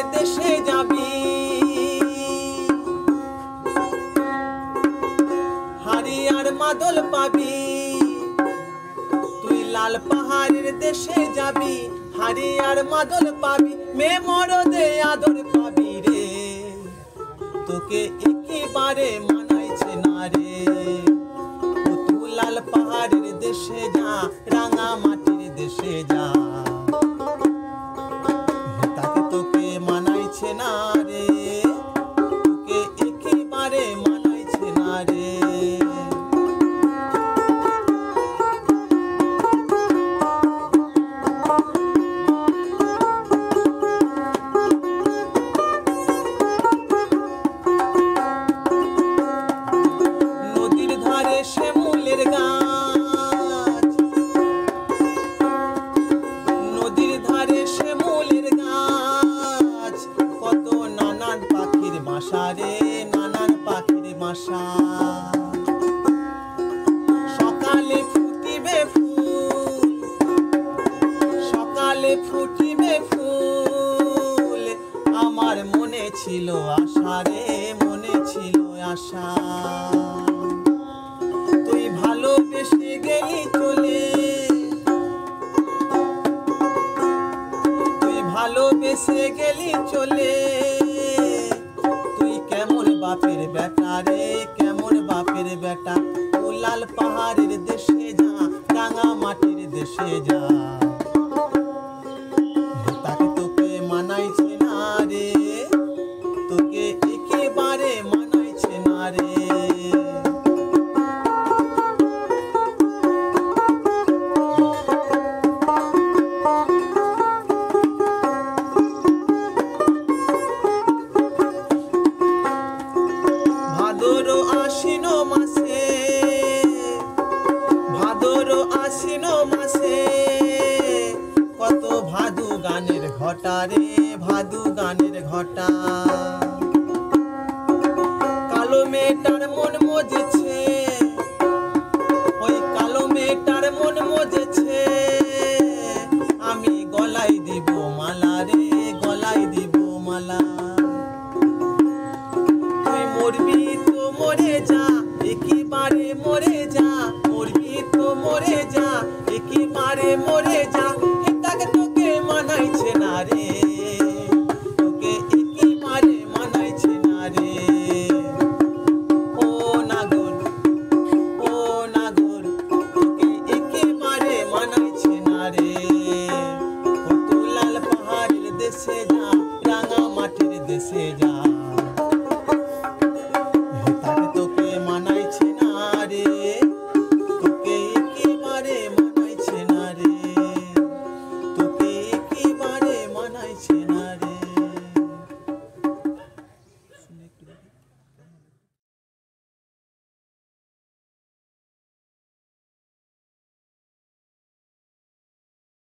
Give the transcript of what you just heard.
দেশে যাবি, হাড়ি আর মাদল পাবি। তুই লাল পাহাড়ের দেশে যাবি, হাড়ি আর মাদল পাবি, মেয়ে মরদে আদর পাবি রে। তোকে একেবারে মানাইছে না রে। ও তুই লাল পাহাড়ের দেশে যা, রাঙা মাটির দেশে যা, তাকে তোকে মানাইছে না রে। তোকে একেবারে মানাইছে না রে। নদীর ধারে শিমুলের গাছ, নদীর ধারে শিমুলের গাছ, কত নানান পাখির বাসা রে, নানান পাখির বাসা। সকালে ফুটিবে ফুল, সকালে ফুটিবে ফুল, আমার মনে ছিল আশা রে, মনে ছিল আশা। তুই ভালোবেসে গেলি চলে, তুই ভালোবেসে গেলি চলে। তুই কেমন বাপের বেটা রে, কেমন বাপের বেটা। তুই লাল পাহাড়ের দেশে যা, রাঙা মাটির দেশে যা, তাকে তোকে মানাইছে না রে। তোকে একেবারে মানাইছে না রে। ভাদর আশ্বিন মাসে, ভাদর আশ্বিন মাসে, কত ভাদু গানের ঘটা রে, ভাদু গানের ঘটা। কালো মেয়েটার মন মজেছে, ওই কালো মেয়েটার মন মজেছে। আমি গলায় দিব মালা রে, গলায় দিব মালা। তুই মরবি তো মরে যা, একেবারে মরে যা, মরবি তো মরে যা, একেবারে মরে যা।